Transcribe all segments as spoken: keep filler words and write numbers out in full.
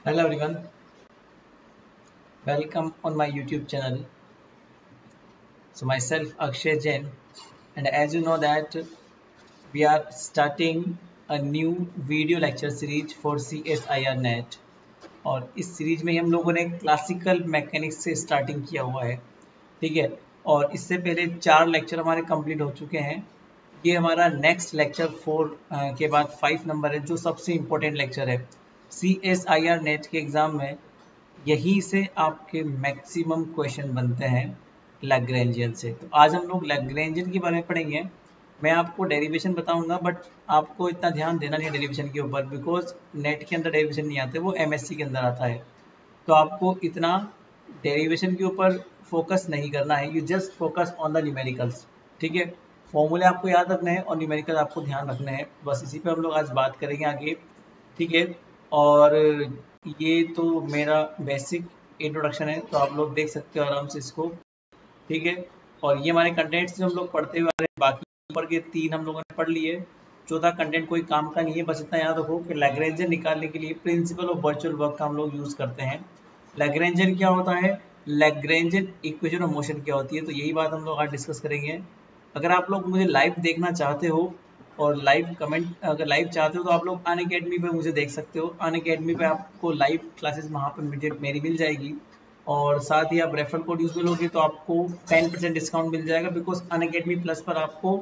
Hello everyone, welcome on my YouTube channel. So myself Akshay Jain, and as you know that we are starting a new video lecture series for C S I R Net और इस series में हम लोगों ने classical mechanics से starting किया हुआ है, ठीक है। और इससे पहले चार लेक्चर हमारे कंप्लीट हो चुके हैं। ये हमारा नेक्स्ट लेक्चर फोर के बाद फाइव नंबर है, जो सबसे इम्पोर्टेंट लेक्चर है C S I R NET के एग्ज़ाम में। यहीं से आपके मैक्सिमम क्वेश्चन बनते हैं लैग्रेंजियन से। तो आज हम लोग लैग्रेंजियन के बारे में पढ़ेंगे। मैं आपको डेरिवेशन बताऊंगा, बट आपको इतना ध्यान देना नहीं है डेरिवेशन के ऊपर, बिकॉज नेट के अंदर डेरिवेशन नहीं आते, वो एमएससी के अंदर आता है। तो आपको इतना डेरिवेशन के ऊपर फोकस नहीं करना है, you just focus on the numericals, ठीक है। फॉर्मूले आपको याद रखने हैं और न्यूमेरिकल आपको ध्यान रखने हैं, बस इसी पे हम लोग आज बात करेंगे आगे, ठीक है। और ये तो मेरा बेसिक इंट्रोडक्शन है, तो आप लोग देख सकते हो आराम से इसको, ठीक है। और ये हमारे कंटेंट्स जो हम लोग पढ़ते हुए आ रहे हैं, बाकी ऊपर के तीन हम लोगों ने पढ़ लिए, चौथा कंटेंट कोई काम का नहीं है। बस इतना याद रखो कि लैग्रेंजियन निकालने के लिए प्रिंसिपल ऑफ वर्चुअल वर्क का हम लोग यूज करते हैं। लैग्रेंजियन क्या होता है, लैग्रेंजियन इक्वेशन ऑफ मोशन क्या होती है, तो यही बात हम लोग आज डिस्कस करेंगे। अगर आप लोग मुझे लाइव देखना चाहते हो और लाइव कमेंट अगर लाइव चाहते हो तो आप लोग अन अकेडमी पे मुझे देख सकते हो। अन अकेडमी पे आपको लाइव क्लासेस वहाँ पे मुझे मेरी मिल जाएगी, और साथ ही आप रेफरल कोड यूज करोगे तो आपको टेन परसेंट डिस्काउंट मिल जाएगा, बिकॉज अन अकेडमी प्लस पर आपको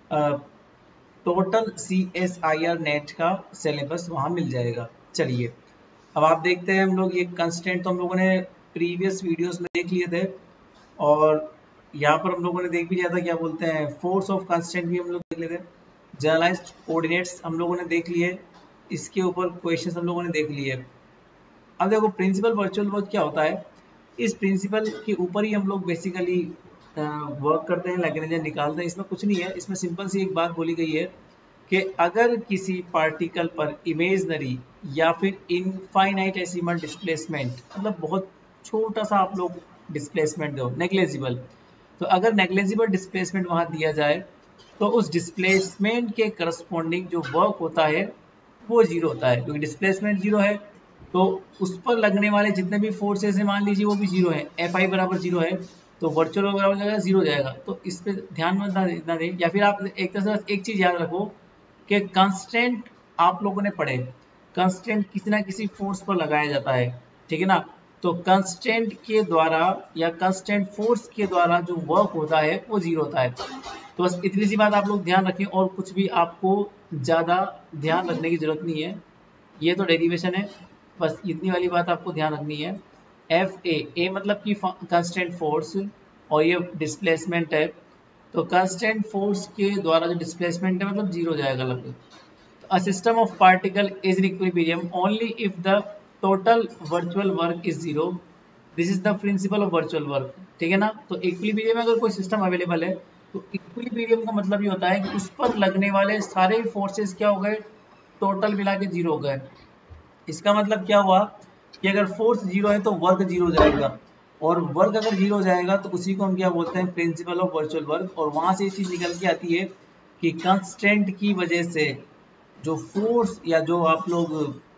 total C S I R NET का सिलेबस वहाँ मिल जाएगा। चलिए अब आप देखते हैं, हम लोग ये कंस्टेंट तो हम लोगों ने प्रीवियस वीडियोस में देख लिए थे, और यहाँ पर हम लोगों ने देख भी लिया था, क्या बोलते हैं, फोर्स ऑफ कंस्टेंट भी हम लोग देख लेते हैं, जनरलाइज्ड कोऑर्डिनेट्स हम लोगों ने देख लिए, इसके ऊपर क्वेश्चंस हम लोगों ने देख लिए। अब देखो प्रिंसिपल वर्चुअल वर्क क्या होता है, इस प्रिंसिपल के ऊपर ही हम लोग बेसिकली वर्क करते हैं, लैग्रेंजियन निकालते हैं। इसमें कुछ नहीं है, इसमें सिंपल सी एक बात बोली गई है कि अगर किसी पार्टिकल पर इमेजनरी या फिर इनफाइनाइट एसिमल डिस्प्लेसमेंट, मतलब बहुत छोटा सा आप लोग डिस्प्लेसमेंट दो, नेग्लेजिबल, तो अगर नेग्लेजिबल डिस्प्लेसमेंट वहां दिया जाए तो उस डिस्प्लेसमेंट के करस्पॉन्डिंग जो वर्क होता है वो जीरो होता है, क्योंकि डिस्प्लेसमेंट जीरो है तो उस पर लगने वाले जितने भी फोर्सेस हैं मान लीजिए वो भी जीरो है, एफ आई बराबर जीरो है, तो वर्चुअल वर्क बराबर जाएगा जीरो जाएगा। तो इस पे ध्यान मत ना दें, या फिर आप एक तरह से एक चीज याद रखो कि कंस्टेंट आप लोगों ने पढ़े, कंस्टेंट किसी ना किसी फोर्स पर लगाया जाता है, ठीक है ना। तो कंस्टेंट के द्वारा या कंस्टेंट फोर्स के द्वारा जो वर्क होता है वो जीरो होता है। तो बस इतनी सी बात आप लोग ध्यान रखें, और कुछ भी आपको ज़्यादा ध्यान रखने की जरूरत नहीं है। ये तो डेरिवेशन है, बस इतनी वाली बात आपको ध्यान रखनी है। एफ ए ए मतलब कि कंस्टेंट फोर्स, और ये डिस्प्लेसमेंट है, तो कंस्टेंट फोर्स के द्वारा जो डिस्प्लेसमेंट है मतलब जीरो जाएगा लगभग। A system of particle is in equilibrium only if the total virtual work is zero. This is the principle of virtual work, ठीक है ना। तो इक्विलिब्रियम में अगर कोई सिस्टम अवेलेबल है तो इक्विलिब्रियम का मतलब ये होता है कि उस पर लगने वाले सारे फोर्सेस क्या हो गए, टोटल मिला के जीरो हो गए। इसका मतलब क्या हुआ कि अगर फोर्स जीरो है तो वर्क जीरो हो जाएगा, और वर्क अगर जीरो हो जाएगा तो उसी को हम क्या बोलते हैं, प्रिंसिपल ऑफ वर्चुअल वर्क। और वहां से ये चीज निकल के आती है कि कंस्टेंट की वजह से जो फोर्स या जो आप लोग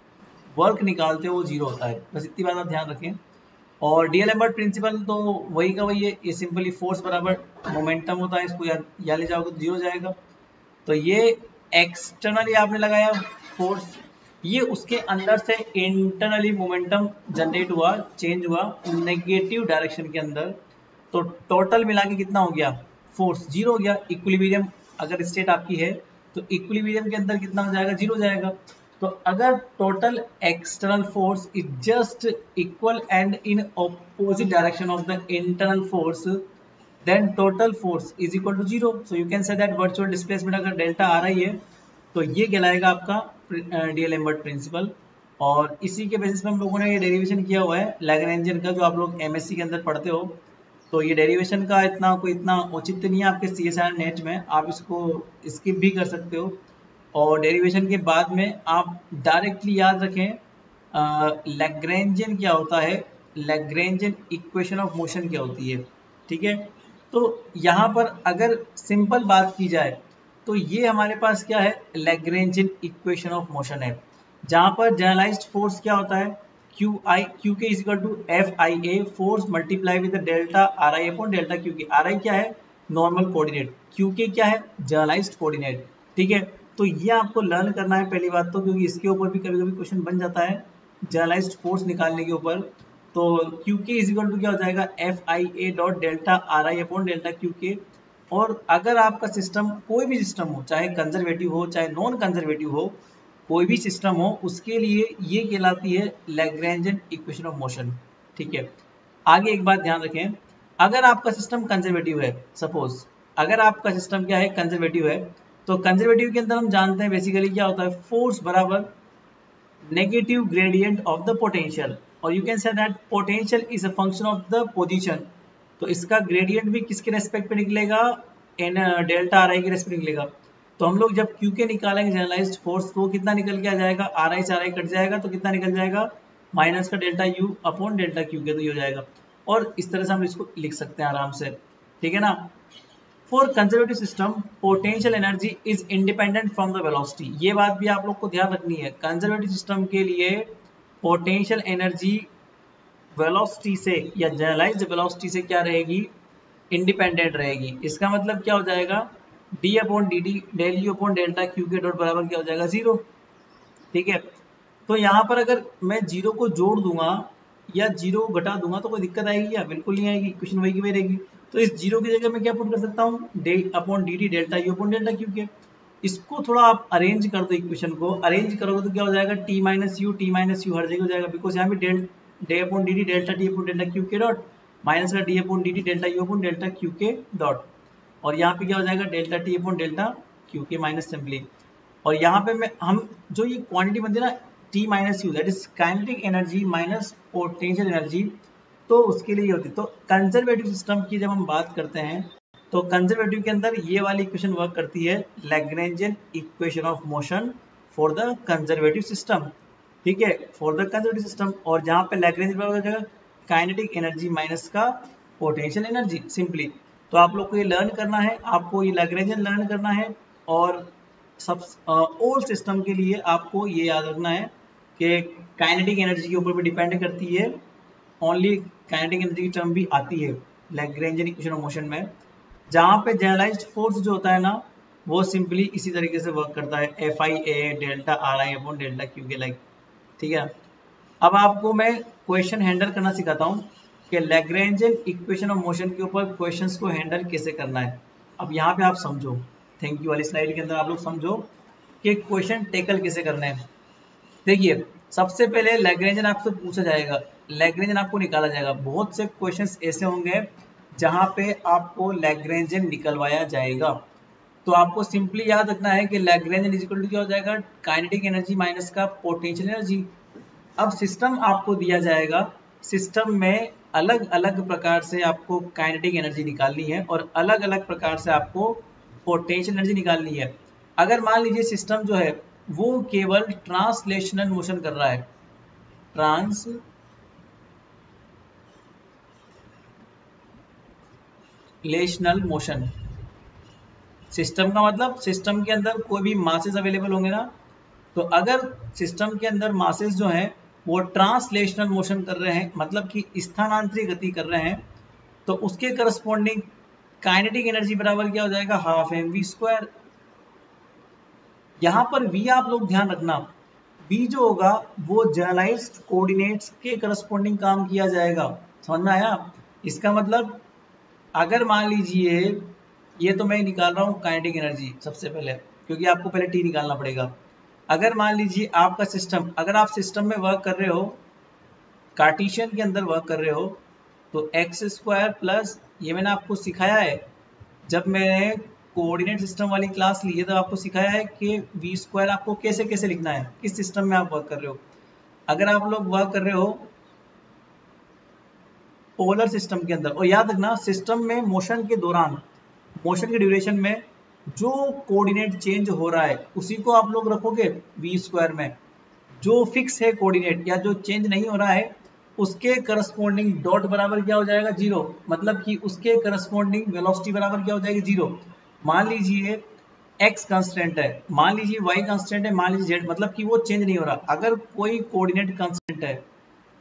वर्क निकालते हो वो जीरो होता है। बस इतनी बात आप ध्यान रखें। और डी एलम्बर्ट प्रिंसिपल तो वही का वही है, ये सिंपली फोर्स बराबर मोमेंटम होता है, इसको याद याद ले जाओगे तो जीरो जाएगा। तो ये एक्सटर्नली आपने लगाया फोर्स, ये उसके अंदर से इंटरनली मोमेंटम जनरेट हुआ, चेंज हुआ नेगेटिव डायरेक्शन के अंदर, तो टोटल मिला के कितना हो गया, फोर्स जीरो हो गया। इक्विलिब्रियम अगर स्टेट आपकी है तो इक्विलिब्रियम के अंदर कितना हो जाएगा, जीरो जाएगा। तो अगर total external force is just equal and in opposite direction of the internal force, then total force is equal to zero. So you can say that virtual displacement अगर डेल्टा आ रही है तो ये कहलाएगा आपका डी-एलम्बर्ट प्रिंसिपल। और इसी के बेसिस पे हम लोगों ने ये डेरिवेशन किया हुआ है लैग्रेंजियन का, जो आप लोग एमएससी के अंदर पढ़ते हो। तो ये डेरिवेशन का इतना कोई इतना औचित्य नहीं है आपके सी एस आर नेट में, आप इसको स्किप भी कर सकते हो। और डेरिवेशन के बाद में आप डायरेक्टली याद रखें लैग्रेंजियन क्या होता है, लैग्रेंजियन इक्वेशन ऑफ मोशन क्या होती है, ठीक है। तो यहाँ पर अगर सिंपल बात की जाए तो ये हमारे पास क्या है, लैग्रेंजियन इक्वेशन ऑफ मोशन है, जहाँ पर जनरलाइज्ड फोर्स क्या होता है Q I Q K is equal to F I A force multiply with delta R I upon delta Q K. R I क्या है? Normal coordinate. क्यू के क्या है? Generalised coordinate. ठीक है, तो ये आपको लर्न करना है पहली बात तो, क्योंकि इसके ऊपर भी कभी कभी क्वेश्चन बन जाता है जनरलाइज्ड फोर्स निकालने के ऊपर। तो Q K is equal to क्या हो जाएगा? F I A dot delta R I upon delta Q K. और अगर आपका सिस्टम कोई भी सिस्टम हो, चाहे कंजर्वेटिव हो चाहे नॉन कंजर्वेटिव हो, कोई भी सिस्टम हो, उसके लिए ये कहलाती है लैग्रेंजियन इक्वेशन ऑफ मोशन। ठीक है, आगे एक बात ध्यान रखें, अगर आपका सिस्टम कंजर्वेटिव है, सपोज अगर आपका सिस्टम क्या है? कंजर्वेटिव है, तो कंजर्वेटिव के अंदर हम जानते हैं बेसिकली क्या होता है? फोर्स बराबर negative gradient of the potential, और you can say that potential is a function of the position. तो इसका ग्रेडियंट भी किसके रेस्पेक्ट पे निकलेगा? एन डेल्टा आर आई के रेस्पेक्ट निकलेगा। तो हम लोग जब क्यू के निकालेंगे जनरलाइज्ड फोर्स, तो कितना निकल के आ जाएगा? आर आई से आर आई कट जाएगा, तो कितना निकल जाएगा? माइनस का delta U upon delta Q K, तो ये हो जाएगा। और इस तरह से हम इसको लिख सकते हैं आराम से, ठीक है ना। For conservative system potential energy is independent from the velocity. ये बात भी आप लोग को ध्यान रखनी है, कंजर्वेटिव सिस्टम के लिए पोटेंशियल एनर्जी वेलोसिटी से या जनरलाइज्ड वेलोसिटी से क्या रहेगी? इंडिपेंडेंट रहेगी। इसका मतलब क्या हो जाएगा? D upon D D del U upon delta Q के डॉट बराबर क्या हो जाएगा? जीरो। ठीक है, तो यहाँ पर अगर मैं जीरो को जोड़ दूंगा या जीरो को घटा दूंगा तो कोई दिक्कत आएगी क्या? बिल्कुल नहीं आएगी, इक्वेशन वही की वही रहेगी। तो इस जीरो की जगह मैं क्या पुट कर सकता हूँ? D upon D D delta U upon delta Q K. इसको थोड़ा आप अरेंज कर दो, इक्वेशन को अरेंज करोगे तो क्या हो जाएगा? T minus U T minus U हर जगह हो जाएगा, बिकॉज यहाँ पे del D upon D D delta D upon delta Q के डॉट माइनस का D upon D D delta U upon delta Q के डॉट, और यहाँ पे क्या हो जाएगा? Delta T upon delta Q K minus simply. और यहाँ पे मैं हम जो ये क्वांटिटी बनती है ना T minus U, that is kinetic energy minus potential energy, तो उसके लिए होती है। तो कंजर्वेटिव सिस्टम की जब हम बात करते हैं तो कंजर्वेटिव के अंदर ये वाली इक्वेशन वर्क करती है, Lagrangian equation of motion for the conservative system. ठीक है, फॉर द कंजर्वेटिव सिस्टम। और जहाँ पे लैग्रेंज हो जाएगा काइनेटिक एनर्जी माइनस का पोटेंशियल एनर्जी सिंपली। तो आप लोग को ये लर्न करना है, आपको ये लैग्रेंजियन लर्न करना है। और सब ऑल सिस्टम के लिए आपको ये याद रखना है कि काइनेटिक एनर्जी के ऊपर भी डिपेंड करती है, ओनली काइनेटिक एनर्जी की टर्म भी आती है लैग्रेंजियन इक्वेशन ऑफ मोशन में। जहाँ पे जनरलाइज्ड फोर्स जो होता है ना, वो सिंपली इसी तरीके से वर्क करता है, F I A delta R I upon delta Q K like. ठीक है, अब आपको मैं क्वेश्चन हैंडल करना सिखाता हूँ कि लैग्रेंजियन इक्वेशन ऑफ मोशन के ऊपर क्वेश्चंस को हैंडल कैसे करना है। अब यहाँ पे आप समझो, थैंक यू वाली स्लाइड के अंदर आप लोग समझो कि क्वेश्चन टेकल कैसे करना है। देखिए, सबसे पहले लैग्रेंजियन आपसे पूछा जाएगा, लैग्रेंजियन आपको निकाला जाएगा। बहुत से क्वेश्चंस ऐसे होंगे जहाँ पे आपको लैग्रेंजियन निकलवाया जाएगा। तो आपको सिंपली याद रखना है कि लैग्रेंजियन इज इक्वल टू क्या हो जाएगा? काइनेटिक एनर्जी माइनस का पोटेंशियल एनर्जी। अब सिस्टम आपको दिया जाएगा, सिस्टम में अलग अलग प्रकार से आपको काइनेटिक एनर्जी निकालनी है और अलग अलग प्रकार से आपको पोटेंशियल एनर्जी निकालनी है। अगर मान लीजिए सिस्टम जो है वो केवल ट्रांसलेशनल मोशन कर रहा है, ट्रांसलेशनल मोशन, सिस्टम का मतलब सिस्टम के अंदर कोई भी मासेस अवेलेबल होंगे ना, तो अगर सिस्टम के अंदर मासेस जो हैं वो ट्रांसलेशनल मोशन कर रहे हैं, मतलब कि स्थानांतरित गति कर रहे हैं, तो उसके करस्पॉन्डिंग काइनेटिक एनर्जी बराबर क्या हो जाएगा? Half M we square. यहाँ पर v आप लोग ध्यान रखना, v जो होगा वो जनरलाइज्ड कोऑर्डिनेट्स के करस्पॉन्डिंग काम किया जाएगा। समझ में आया? इसका मतलब अगर मान लीजिए, ये तो मैं निकाल रहा हूँ काइनेटिक एनर्जी सबसे पहले, क्योंकि आपको पहले t निकालना पड़ेगा। अगर मान लीजिए आपका सिस्टम, अगर आप सिस्टम में वर्क कर रहे हो, कार्टेशियन के अंदर वर्क कर रहे हो, तो एक्स स्क्वायर प्लस, ये मैंने आपको सिखाया है जब मैंने कोऑर्डिनेट सिस्टम वाली क्लास ली है, तो आपको सिखाया है कि वी स्क्वायर आपको कैसे कैसे लिखना है, किस सिस्टम में आप वर्क कर रहे हो। अगर आप लोग वर्क कर रहे हो पोलर सिस्टम के अंदर, और याद रखना सिस्टम में मोशन के दौरान, मोशन के ड्यूरेशन में जो कोऑर्डिनेट चेंज हो रहा है उसी को आप लोग रखोगे वी स्क्वायर में। जो फिक्स है कोऑर्डिनेट या जो चेंज नहीं हो रहा है उसके करस्पॉन्डिंग डॉट बराबर क्या हो जाएगा? जीरो। मतलब कि उसके करस्पॉन्डिंग वेलोसिटी बराबर क्या हो जाएगी? जीरो। मान लीजिए x कांस्टेंट है, मान लीजिए y कांस्टेंट है, मान लीजिए z, मतलब कि वो चेंज नहीं हो रहा। अगर कोई कोऑर्डिनेट कांस्टेंट है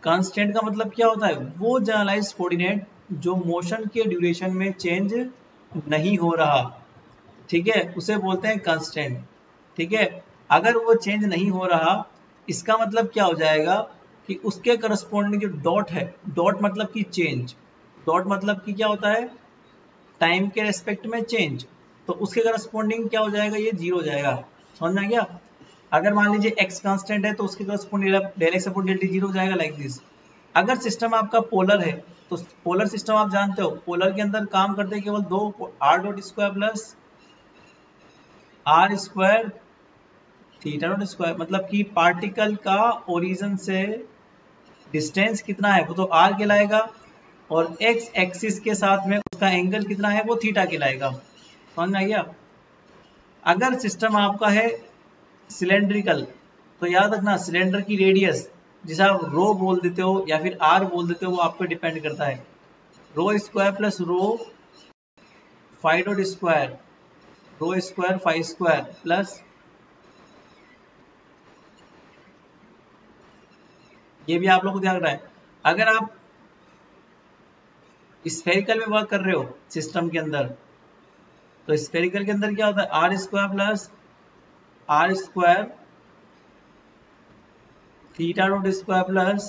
कांस्टेंट का मतलब क्या होता है, वो जनरलाइज कोऑर्डिनेट जो मोशन के ड्यूरेशन में चेंज नहीं हो रहा, ठीक है, उसे बोलते हैं कांस्टेंट। ठीक है, अगर वो चेंज नहीं हो रहा, इसका मतलब क्या हो जाएगा कि उसके करस्पॉन्डिंग जो डॉट है, डॉट मतलब कि चेंज, डॉट मतलब कि क्या होता है, टाइम के रेस्पेक्ट में चेंज, तो उसके करस्पॉन्डिंग क्या हो जाएगा, ये जीरो हो जाएगा। समझ में आ गया? अगर मान लीजिए x कांस्टेंट है तो उसके corresponding del x upon del t zero हो जाएगा, लाइक दिस। अगर सिस्टम आपका पोलर है तो पोलर सिस्टम आप जानते हो, पोलर के अंदर काम करते हैं केवल दो, r dot square plus r square theta dot square, मतलब कि पार्टिकल का ओरिजिन से डिस्टेंस कितना है वो तो आर कहलाएगा, और एक्स एक्सिस के साथ में उसका एंगल कितना है वो थीटा कहलाएगा। समझ में आ गया? अगर सिस्टम आपका है सिलेंड्रिकल तो याद रखना सिलेंडर की रेडियस, जिसे आप रो बोल देते हो या फिर आर बोल देते हो, वो आप पे डिपेंड करता है। Rho square plus rho phi dot square, rho square phi square plus, ये भी आप लोग को ध्यान रखना है। अगर आप स्फेरिकल में वर्क कर रहे हो सिस्टम के अंदर, तो स्फेरिकल के अंदर क्या होता है, r square plus r square theta dot square plus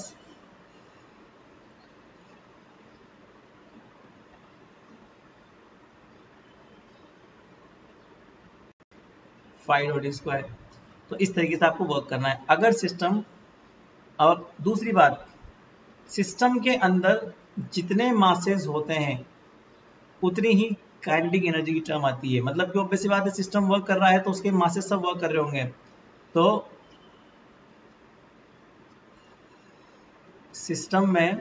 phi dot square. तो इस तरीके से आपको वर्क करना है अगर सिस्टम। और दूसरी बात, सिस्टम के अंदर जितने मासेस होते हैं उतनी ही काइनेटिक एनर्जी की टर्म आती है। मतलब कि ऑब्वियस सी बात है, सिस्टम वर्क कर रहा है तो उसके मासेस सब वर्क कर रहे होंगे, तो सिस्टम में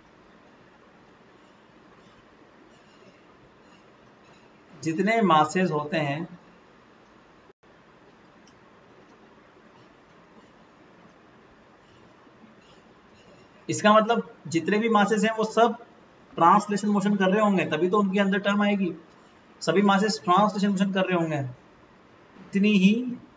जितने मासेस होते हैं इसका मतलब जितने भी मासेस हैं वो सब ट्रांसलेशन मोशन कर रहे होंगे, तभी तो उनके अंदर टर्म आएगी। सभी मासेस ट्रांसलेशन मोशन कर रहे होंगे, इतनी ही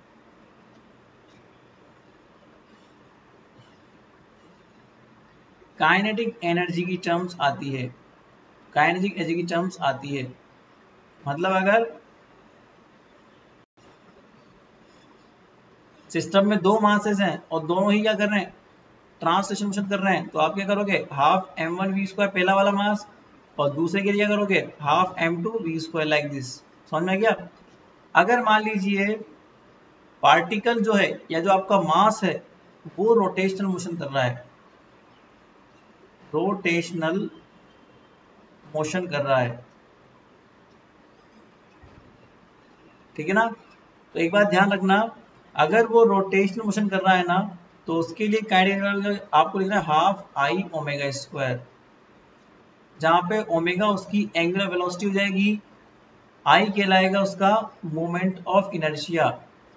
काइनेटिक एनर्जी की टर्म्स आती है, काइनेटिक एनर्जी की टर्म्स आती है। मतलब अगर सिस्टम में दो मासेस हैं और दोनों ही क्या कर रहे हैं, ट्रांसलेशन मोशन कर रहे हैं, तो आप क्या करोगे, half m one v square पहला वाला मास, और दूसरे के लिए करोगे half m two v square, like this. समझ में आ गया? अगर मान लीजिए पार्टिकल जो है या जो आपका मास है वो रोटेशनल मोशन कर रहा है, रोटेशनल मोशन कर रहा है, ठीक है ना? तो एक बात ध्यान रखना, अगर वो रोटेशनल मोशन कर रहा है ना, तो उसके लिए काइनेटिक आपको लिखना है हाफ आई ओमेगा स्क्वायर, जहां पे ओमेगा उसकी एंगुलर वेलोसिटी हो जाएगी, आई कहलाएगा उसका moment of inertia.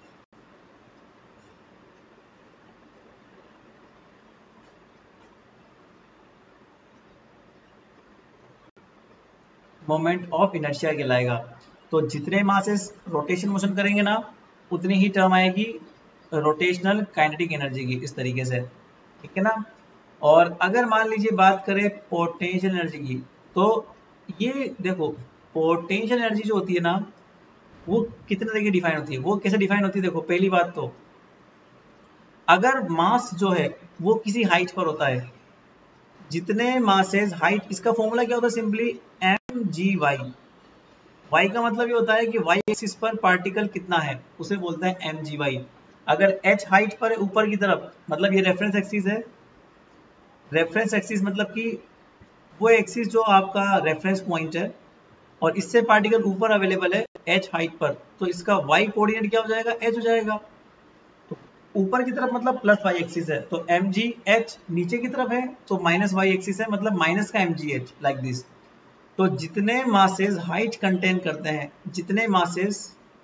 Moment of inertia कहलाएगा। तो जितने मासेस रोटेशन मोशन करेंगे ना, उतनी ही टर्म आएगी रोटेशनल काइनेटिक एनर्जी की, इस तरीके से, ठीक है ना? और अगर मान लीजिए बात करें पोटेंशियल एनर्जी की, तो ये देखो पोटेंशियल एनर्जी जो होती है ना, वो कितने तरीके की डिफाइन होती है, वो कैसे डिफाइन होती है? देखो पहली बात तो, अगर मास जो है वो किसी हाइट पर होता है, जितने मासेस हाइट, इसका फॉर्मूला क्या होता है, simply m g y. Y का मतलब ये होता है कि वाई एक्सिस पर पार्टिकल कितना है, उसे बोलते हैं एम जी वाई। अगर एच हाइट पर है ऊपर की तरफ, मतलब ये रेफरेंस एक्सिस है, रेफरेंस एक्सिस मतलब कि वो एक्सिस जो आपका रेफरेंस पॉइंट है और इससे पार्टिकल ऊपर अवेलेबल है एच हाइट पर, तो इसका वाई कोऑर्डिनेट क्या हो जाएगा, एच हो जाएगा। तो ऊपर की तरफ मतलब प्लस वाई एक्सिस है, तो एम जी एच, नीचे की तरफ है तो माइनस वाई एक्सिस है, मतलब माइनस का m g h, like this. तो जितने मासेस हाइट कंटेन करते हैं, जितने मासेस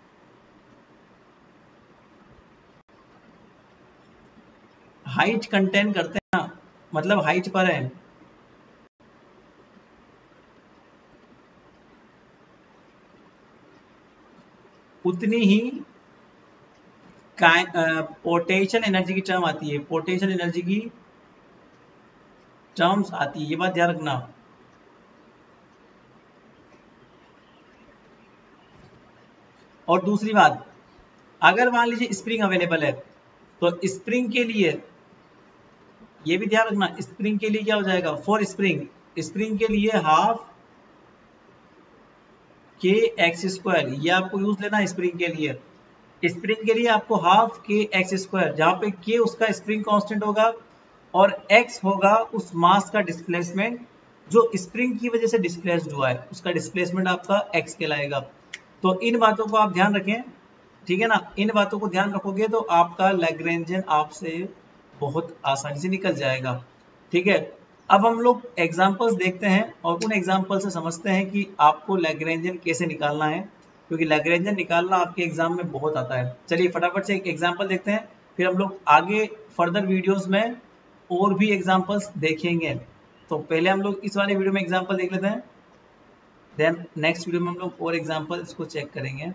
हाइट कंटेन करते हैं ना, मतलब हाइट पर है, उतनी ही पोटेंशियल एनर्जी की टर्म आती है, पोटेंशियल एनर्जी की टर्म्स आती है, ये बात ध्यान रखना। और दूसरी बात, अगर मान लीजिए स्प्रिंग अवेलेबल है तो स्प्रिंग के लिए ये भी ध्यान रखना, स्प्रिंग के लिए क्या हो जाएगा, फॉर स्प्रिंग, स्प्रिंग के लिए हाफ के एक्स स्क्वायर, ये आपको यूज लेना है स्प्रिंग के लिए। स्प्रिंग के लिए आपको हाफ के एक्स स्क्वायर, जहां पे के उसका स्प्रिंग कांस्टेंट होगा और एक्स होगा उस मास का डिस्प्लेसमेंट जो स्प्रिंग की वजह से डिस्प्लेस्ड हुआ है, उसका डिस्प्लेसमेंट आपका एक्स कहलाएगा। तो इन बातों को आप ध्यान रखें, ठीक है ना, इन बातों को ध्यान रखोगे तो आपका लैग्रेंजियन आपसे बहुत आसानी से निकल जाएगा, ठीक है। अब हम लोग एग्जांपल्स देखते हैं और उन एग्जांपल से समझते हैं कि आपको लैग्रेंजियन कैसे निकालना है, क्योंकि लैग्रेंजियन निकालना आपके एग्जाम में बहुत आता है। चलिए फटाफट से एक एग्जांपल देखते हैं, फिर हम लोग आगे फर्दर वीडियोस में और भी एग्जांपल्स देखेंगे। तो पहले हम लोग इस वाले वीडियो में एग्जांपल देख लेते हैं, देन नेक्स्ट वीडियो में हम लोग और एग्जांपल्स को चेक करेंगे।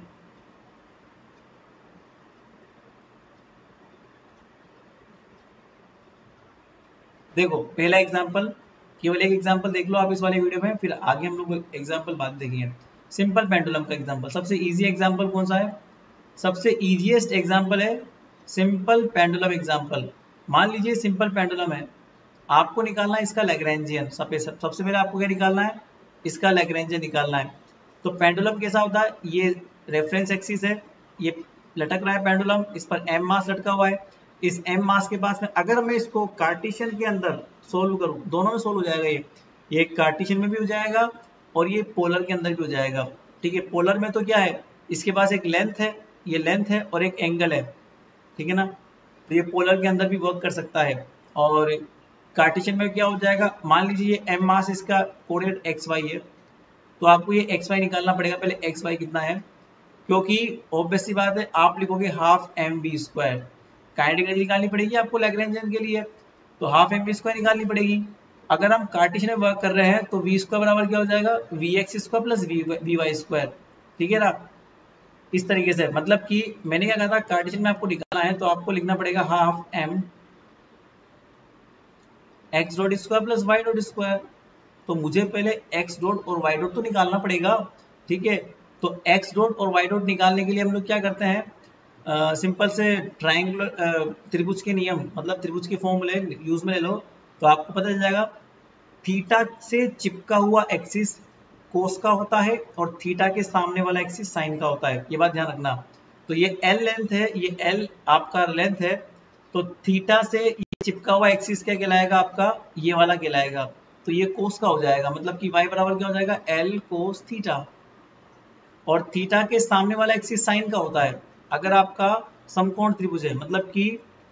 देखो पहला एग्जांपल, केवल एक एग्जांपल देख लो आप इस वाले वीडियो में, फिर आगे हम लोग एग्जांपल बाद देखेंगे। सिंपल पेंडुलम का एग्जांपल, सबसे इजी एग्जांपल कौन सा है, सबसे इजीएस्ट एग्जांपल है सिंपल पेंडुलम एग्जांपल। मान लीजिए सिंपल पेंडुलम है, आपको निकालना है इसका लैग्रेंजियन। सबसे सबसे पहले आपको क्या निकालना है, इसका लैग्रेंजियन निकालना है। तो पेंडुलम कैसा होता है, ये रेफरेंस एक्सिस है, ये लटक रहा है पेंडुलम, इस पर एम मास लटका हुआ है। इस एम मास के पास में अगर मैं इसको कार्टेशियन के अंदर सोल्व करूं, दोनों में सोल्व हो जाएगा, ये ये कार्टेशियन में भी हो जाएगा और ये पोलर के अंदर भी हो जाएगा, ठीक है। पोलर में तो क्या है, इसके पास एक लेंथ है, ये लेंथ है और एक एंगल है, ठीक है ना, तो ये पोलर के अंदर भी वर्क कर सकता है। और कार्टेशियन में क्या हो जाएगा, मान लीजिए ये एम मास इसका कोऑर्डिनेट एक्स वाई है, तो आपको ये एक्स वाई निकालना पड़ेगा। पहले एक्स वाई कितना है, क्योंकि ऑब्वियस सी बात है आप लिखोगे half M we square, kinetic energy निकालनी पड़ेगी आपको लैग्रेंजियन के लिए, तो हाफ एम वी स्क्वायर निकालनी पड़ेगी। अगर हम कार्टेशियन में वर्क कर रहे हैं तो वी स्क्वायर बराबर क्या हो जाएगा, v x square plus v y square, ठीक है ना। इस तरीके से, मतलब कि मैंने क्या कहा था, कार्टेशियन में आपको निकालना है तो आपको लिखना पड़ेगा half m x dot square plus y dot square. तो मुझे पहले एक्स डॉट और वाई डॉट तो निकालना पड़ेगा, ठीक है। तो एक्स डॉट और वाई डॉट निकालने के लिए हम लोग क्या करते हैं, सिंपल uh, से ट्राइंगुलर त्रिभुज के नियम, मतलब त्रिभुज के फॉर्मूले यूज में ले लो, तो आपको पता चल जाएगा थीटा से चिपका हुआ एक्सिस कोस का होता है और थीटा के सामने वाला एक्सिस साइन का होता है, ये बात ध्यान रखना। तो ये एल लेंथ है, ये एल आपका लेंथ है, तो थीटा से ये चिपका हुआ एक्सिस क्या कहलाएगा आपका, ये वाला कहलाएगा, तो ये कोस का हो जाएगा, मतलब कि y बराबर क्या हो जाएगा, एल कोस थीटा। और थीटा के सामने वाला एक्सिस साइन का होता है। अगर आपका समकोण त्रिभुज है, मतलब कि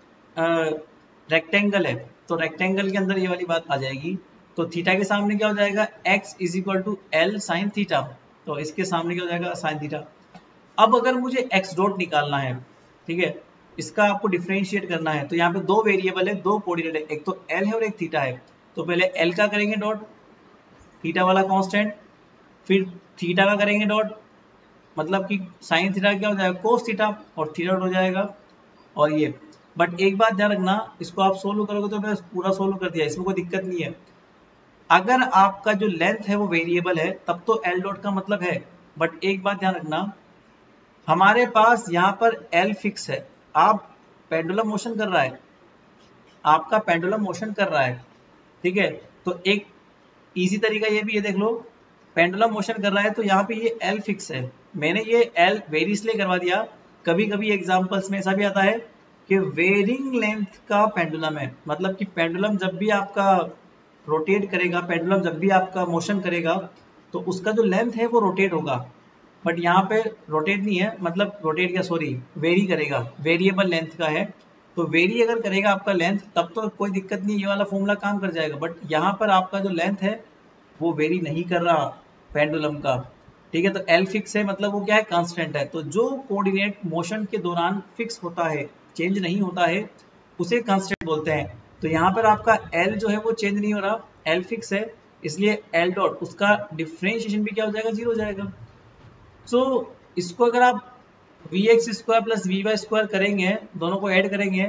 रेक्टेंगल है, तो रेक्टेंगल के अंदर ये वाली बात आ जाएगी। तो थीटा के सामने क्या हो जाएगा, x is equal to l sine theta, तो इसके सामने क्या हो जाएगा, साइन थीटा। अब अगर मुझे x डॉट निकालना है, ठीक है, इसका आपको डिफरेंशिएट करना है, तो यहाँ पे दो वेरिएबल है, दो कोऑर्डिनेट है, एक तो l है और एक थीटा है। तो पहले l का करेंगे डॉट, थीटा वाला कांस्टेंट, फिर थीटा का करेंगे डॉट, मतलब कि साइन थीटा क्या हो जाएगा, कोस थीटा, और थीटा डॉट हो जाएगा। और ये बट एक बात ध्यान रखना, इसको आप सोल्व करोगे तो मैं पूरा सोल्व कर दिया, इसमें कोई दिक्कत नहीं है। अगर आपका जो लेंथ है वो वेरिएबल है तब तो एल डॉट का मतलब है, बट एक बात ध्यान रखना, हमारे पास यहाँ पर एल फिक्स है। आप पेंडुलम मोशन कर रहा है, आपका पेंडुलम मोशन कर रहा है, ठीक है। तो एक इजी तरीका ये भी है, देख लो, पेंडुलम मोशन कर रहा है तो यहाँ पे ये एल फिक्स है, मैंने ये एल वेरी इसलिए करवा दिया। कभी कभी एग्जांपल्स में ऐसा भी आता है कि वेरिंग लेंथ का पेंडुलम है, मतलब कि पेंडुलम जब भी आपका रोटेट करेगा, पेंडुलम जब भी आपका मोशन करेगा तो उसका जो लेंथ है वो रोटेट होगा, बट यहाँ पे रोटेट नहीं है, मतलब रोटेट क्या, सॉरी, वेरी करेगा, वेरिएबल लेंथ का है। तो वेरी अगर करेगा आपका लेंथ तब तो कोई दिक्कत नहीं, ये वाला फॉर्मूला काम कर जाएगा, बट यहाँ पर आपका जो लेंथ है वो वेरी नहीं कर रहा पेंडुलम का, ठीक है। तो एल फिक्स है, मतलब वो क्या है, कांस्टेंट है। तो जो कोऑर्डिनेट मोशन के दौरान फिक्स होता है, चेंज नहीं होता है, उसे कांस्टेंट बोलते हैं। तो यहाँ पर आपका एल जो है वो चेंज नहीं हो रहा, एल फिक्स है, इसलिए एल डॉट उसका डिफरेंशिएशन भी क्या हो जाएगा, जीरो हो जाएगा। सो so, इसको अगर आप v x square plus v y square करेंगे, दोनों को ऐड करेंगे,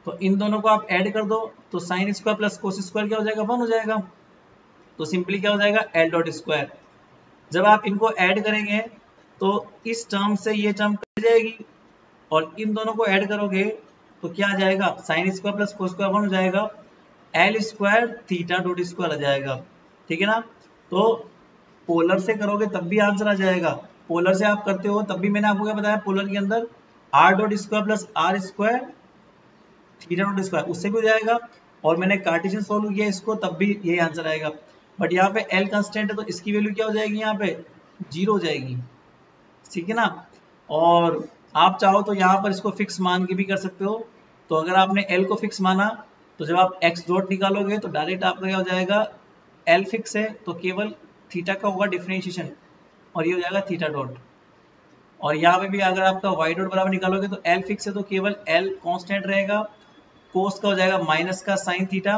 तो इन दोनों को आप ऐड कर दो तो sine square plus cos square क्या हो जाएगा, वन हो जाएगा। तो सिंपली क्या हो जाएगा, एल डॉट स्क्वायर। जब आप इनको ऐड करेंगे तो इस टर्म से ये टर्म कट जाएगी और इन दोनों को ऐड करोगे तो क्या आ जाएगा, sine square plus cos square one हो जाएगा, l square theta dot square आ जाएगा। ठीक है ना। तो पोलर से करोगे तब भी आंसर आ जाएगा, पोलर से आप करते हो तब भी मैंने आपको क्या बताया, पोलर के अंदर r dot square plus r square theta dot square उससे भी हो जाएगा, और मैंने कार्टेशियन सोल्व किया इसको तब भी यही आंसर आएगा। बट यहाँ पे एल कांस्टेंट है तो इसकी वैल्यू क्या हो जाएगी, यहाँ पे जीरो हो जाएगी। ठीक है ना। और आप चाहो तो यहाँ पर इसको फिक्स मान के भी कर सकते हो। तो अगर आपने एल को फिक्स माना तो जब आप एक्स डॉट निकालोगे तो डायरेक्ट आपका क्या हो जाएगा, एल फिक्स है तो केवल थीटा का होगा डिफरेंशिएशन और ये हो जाएगा थीटा डॉट। और यहाँ पे भी अगर आपका वाई डॉट बराबर निकालोगे तो एल फिक्स है तो केवल एल कांस्टेंट रहेगा, कोस का हो जाएगा माइनस का साइन थीटा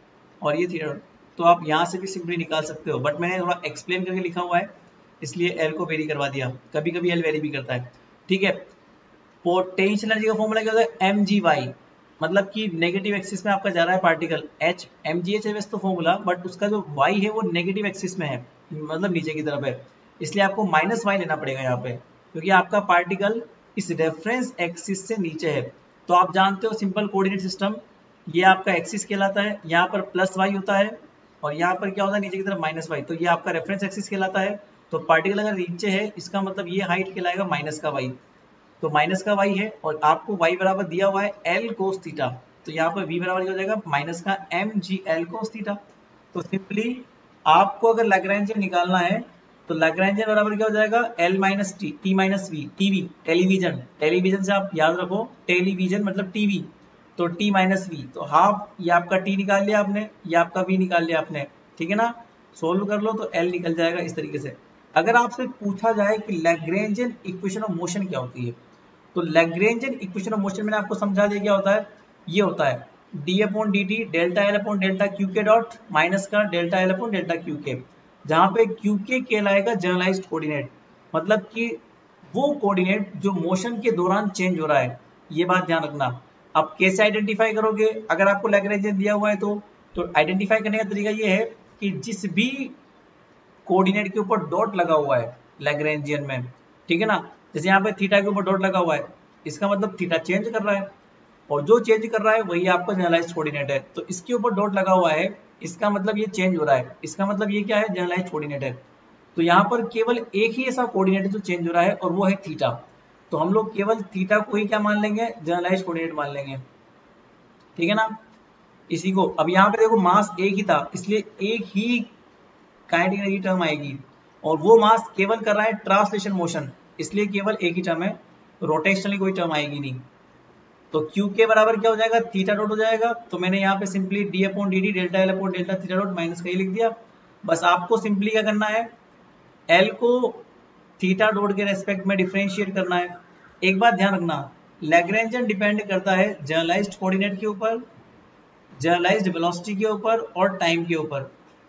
और ये थीटा डॉट। तो आप यहाँ से भी सिंपली निकाल सकते हो, बट मैंने थोड़ा एक्सप्लेन करके लिखा हुआ है इसलिए एल को वेरी करवा दिया, कभी कभी एल वेरी भी करता है। ठीक है। पोटेंशियल एनर्जी का फॉर्मूला क्या होता है, एम जी वाई, मतलब कि नेगेटिव एक्सिस में आपका जा रहा है particle, h m g h है वैसे तो फॉर्मूला, बट उसका जो वाई है वो नेगेटिव एक्सिस में है, मतलब नीचे की तरफ है, इसलिए आपको माइनस वाई लेना पड़ेगा यहाँ पे, क्योंकि आपका पार्टिकल इस रेफरेंस एक्सिस से नीचे है। तो आप जानते हो सिंपल कोऑर्डिनेट सिस्टम, ये आपका एक्सिस कहलाता है, यहाँ पर प्लस वाई होता है और यहाँ पर क्या होता है नीचे की तरफ माइनस वाई, तो ये आपका रेफरेंस एक्सिस कहलाता है। तो पार्टिकल अगर नीचे है इसका मतलब ये हाइट कहलाएगा माइनस का वाई, तो माइनस का वाई है और आपको वाई बराबर दिया हुआ है एल कोस थीटा, तो यहाँ पर वी बराबर क्या हो जाएगा, माइनस का m g l cos theta. तो सिंपली आपको अगर लैग्रेंजियन निकालना है तो लैग्रेंजियन बराबर क्या हो जाएगा, l minus t, t minus v, TV television, television से आप याद रखो टेलीविजन मतलब टीवी, तो टी माइनस वी, तो हाफ ये आपका टी निकाल लिया आपने, ये आपका वी निकाल लिया आपने। ठीक है ना। सोल्व कर लो तो एल निकल जाएगा इस तरीके से। अगर आपसे पूछा जाए कि लैग्रेंजियन इक्वेशन ऑफ मोशन क्या होती है, तो लैग्रेंजियन इक्वेशन ऑफ मोशन मैंने आपको समझा दिया क्या होता है, ये होता है d upon d t delta l upon delta Q के डॉट माइनस का delta l upon delta Q के, जहाँ पे क्यू के कहलाएगा जनरलाइज्ड कोऑर्डिनेट, मतलब कि वो कोऑर्डिनेट जो मोशन के दौरान चेंज हो रहा है, ये बात ध्यान रखना। अब कैसे आइडेंटिफाई करोगे, अगर आपको लैग्रेंजियन दिया हुआ है तो तो आइडेंटिफाई करने का तरीका ये है कि जिस भी कोऑर्डिनेट के ऊपर डॉट लगा हुआ है लैग्रेंजियन में, ठीक है ना, जैसे यहाँ पे थीटा के ऊपर डॉट लगा हुआ है, इसका मतलब थीटा चेंज कर रहा है, और जो चेंज कर रहा है वही आपका जनरलाइज्ड कोऑर्डिनेट है। तो इसके ऊपर डॉट लगा हुआ है, इसका मतलब ये चेंज हो रहा है, इसका मतलब ये क्या है, जनरलाइज्ड कोऑर्डिनेट है। तो यहाँ पर केवल एक ही ऐसा कोऑर्डिनेट है जो चेंज हो रहा है और वो है थीटा, तो हम लोग केवल थीटा को ही क्या मान लेंगे, जनरलाइज्ड कोऑर्डिनेट मान लेंगे। ठीक है ना। इसी को अब यहाँ पे देखो मास एक ही था इसलिए एक ही काइनेटिक एनर्जी टर्म आएगी, और वो मास केवल कर रहा है ट्रांसलेशन मोशन, इसलिए केवल एक ही टर्म है, रोटेशनली कोई टर्म आएगी नहीं। तो क्यू के बराबर क्या हो जाएगा, थीटा डॉट हो जाएगा। तो मैंने यहाँ पे simply d upon D D delta l upon delta theta dot minus का ही लिख दिया। बस आपको सिंपली क्या करना है, एल को थीटा डॉट के रेस्पेक्ट में डिफरेंशिएट करना है। एक बात ध्यान रखना, लैग्रेंजियन डिपेंड करता है जनरलाइज्ड कोऑर्डिनेट के ऊपर, जनरलाइज्ड वेलोसिटी के ऊपर और टाइम के ऊपर,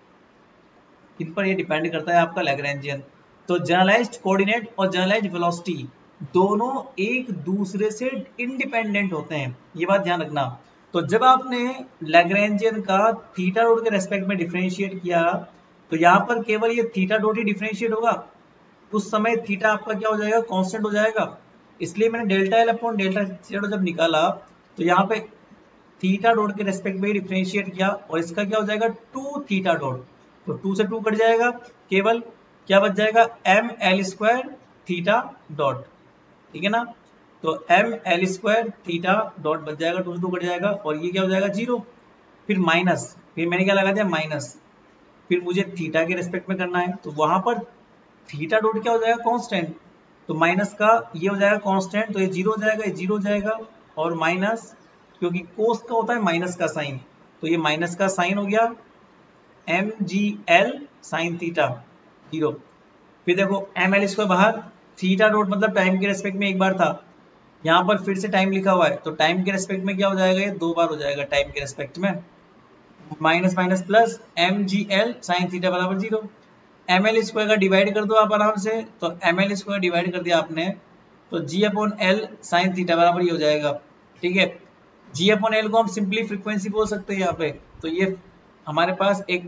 इन पर ये डिपेंड करता है आपका लैग्रेंजियन। तो जनरलाइज्ड कोऑर्डिनेट और जनरलाइज्ड वेलोसिटी दोनों एक दूसरे से इंडिपेंडेंट होते हैं, ये बात ध्यान रखना। तो जब आपने लैग्रेंजियन का थीटा डॉट के रेस्पेक्ट में डिफरेंशिएट किया तो यहाँ पर केवल ये थीटा डॉट ही डिफरेंशिएट होगा, उस समय थीटा आपका क्या हो जाएगा, कांस्टेंट हो जाएगा। इसलिए मैंने delta l upon delta theta dot जब निकाला तो यहाँ पे थीटा डॉट के रेस्पेक्ट में डिफरेंशिएट किया और इसका क्या हो जाएगा, टू थीटा डॉट, तो टू से टू कट जाएगा, केवल क्या बच जाएगा, m l square theta dot. ठीक है ना। तो m l square theta dot बच जाएगा, टू से टू कट जाएगा और ये क्या हो जाएगा, जीरो, फिर माइनस, फिर मैंने क्या लगा दिया माइनस, फिर मुझे थीटा के रेस्पेक्ट में करना है तो वहां पर थीटा डॉट क्या हो जाएगा, कांस्टेंट, तो माइनस का ये हो जाएगा कांस्टेंट, तो ये जीरो हो जाएगा, ये जीरो हो जाएगा, और माइनस क्योंकि कोस का होता है माइनस का साइन, तो ये माइनस का साइन हो गया, m g l sine theta zero. फिर देखो एम एल स्क्वायर बाहर, थीटा डॉट मतलब टाइम के रेस्पेक्ट में एक बार था, यहाँ पर फिर से टाइम लिखा हुआ है तो टाइम के रेस्पेक्ट में क्या हो जाएगा, ये दो बार हो जाएगा टाइम के रेस्पेक्ट में, minus minus plus, m g l sine theta बराबर जीरो। एम एल स्क्वायर का डिवाइड कर दो आप आराम से, तो एम एल स्क्वायर डिवाइड कर दिया आपने तो g upon l sine theta बराबर ही हो जाएगा। ठीक है। जी अपॉन एल को हम सिंपली फ्रीक्वेंसी बोल सकते हैं यहाँ पे। तो ये हमारे पास एक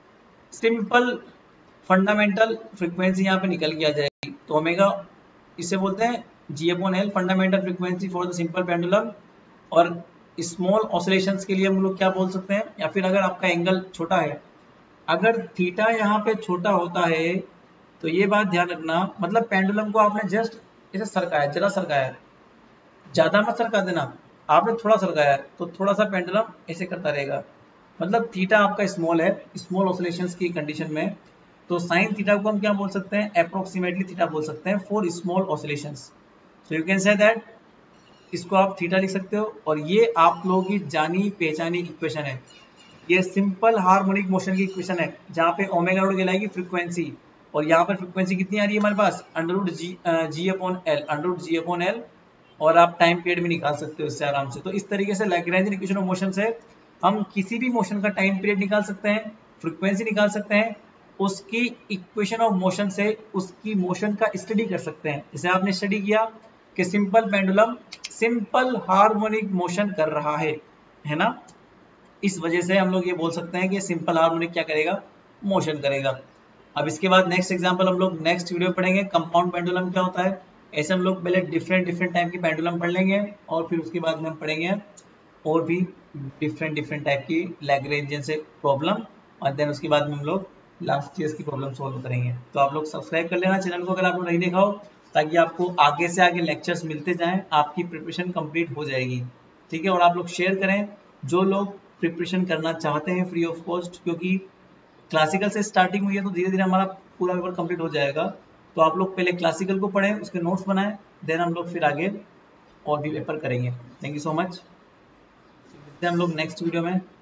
सिंपल फंडामेंटल फ्रीक्वेंसी यहाँ पे निकल के आ जाएगी। तो ओमेगा इसे बोलते हैं g upon l fundamental frequency for the simple pendulum. और स्मॉल ऑसिलेशंस के लिए हम लोग क्या बोल सकते हैं, या फिर अगर आपका एंगल छोटा है, अगर थीटा यहाँ पे छोटा होता है तो ये बात ध्यान रखना, मतलब पेंडुलम को आपने जस्ट इसे सरकाया, जरा सरकाया, ज्यादा मत सरका देना, आपने थोड़ा सरकाया तो थोड़ा सा पेंडुलम ऐसे करता रहेगा, मतलब थीटा आपका स्मॉल है स्मॉल ऑसिलेशंस की कंडीशन में। तो साइन थीटा को हम क्या बोल सकते हैं, अप्रोक्सीमेटली थीटा बोल सकते हैं for small oscillations. So you can say that, इसको आप थीटा लिख सकते हो। और ये आप लोगों की जानी पहचानी इक्वेशन है, ये सिंपल हार्मोनिक मोशन की इक्वेशन है, जहाँ पे ओमेगा नॉट कहलाएगी फ्रीक्वेंसी, और यहाँ पर फ्रीक्वेंसी कितनी आ रही है हमारे पास, under root g g upon l, under root g upon l. और आप टाइम पीरियड भी निकाल सकते हो इससे आराम से। तो इस तरीके से लैग्रेंज इक्वेशन ऑफ मोशन से हम किसी भी मोशन का टाइम पीरियड निकाल सकते हैं, फ्रीक्वेंसी निकाल सकते हैं, उसकी इक्वेशन ऑफ मोशन से उसकी मोशन का स्टडी कर सकते हैं। जैसे आपने स्टडी किया कि simple pendulum simple harmonic motion कर रहा है, है ना। इस वजह से हम लोग ये बोल सकते हैं कि सिंपल हार्मोनिक क्या करेगा, मोशन करेगा। अब इसके बाद नेक्स्ट एग्जांपल हम लोग नेक्स्ट वीडियो पढ़ेंगे, कंपाउंड पेंडुलम क्या होता है। ऐसे हम लोग पहले डिफरेंट डिफरेंट टाइप की पेंडुलम पढ़ लेंगे, और फिर उसके बाद में हम पढ़ेंगे और भी डिफरेंट डिफरेंट टाइप की लैग्रेंजियन से प्रॉब्लम, और देन उसके बाद में हम लोग लास्ट ईयर की प्रॉब्लम सॉल्व करेंगे। तो आप लोग सब्सक्राइब कर लेना चैनल को अगर आप लोग नहीं देखा हो, ताकि आपको आगे से आगे लेक्चर्स मिलते जाएं, आपकी प्रिपरेशन कंप्लीट हो जाएगी, ठीक है। और आप लोग शेयर करें जो लोग प्रिपरेशन करना चाहते हैं फ्री ऑफ कॉस्ट, क्योंकि क्लासिकल से स्टार्टिंग हुई है तो धीरे धीरे हमारा पूरा पेपर कंप्लीट हो जाएगा। तो आप लोग पहले क्लासिकल को पढ़ें, उसके नोट्स बनाएं, देन हम लोग फिर आगे और भी पेपर करेंगे। थैंक यू सो मच, हम लोग नेक्स्ट वीडियो में।